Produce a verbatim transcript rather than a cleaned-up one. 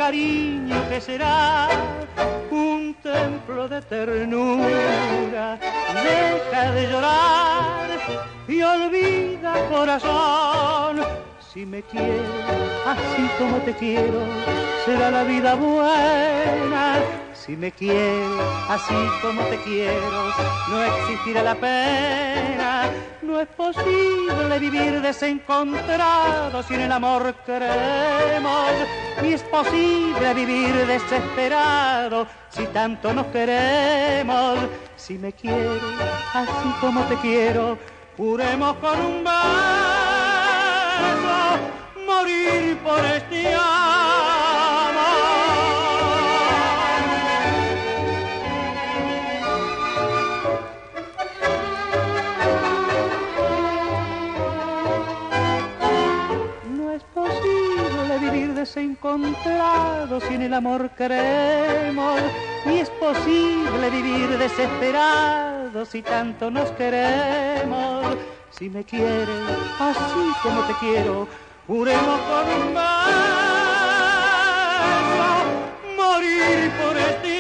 cariño que será un templo de ternura. Deja de llorar y olvida, corazón. Si me quieres así como te quiero, será la vida buena. Si me quieres así como te quiero, no existirá la pena. No es posible vivir desencontrado si en el amor creemos, ni es posible vivir desesperado si tanto nos queremos. Si me quieres así como te quiero, juremos con un beso morir por este amor. No es posible vivir desencontrados si en el amor queremos, ni es posible vivir desesperados si tanto nos queremos. Si me quieres así como te quiero, juremos con un beso morir por este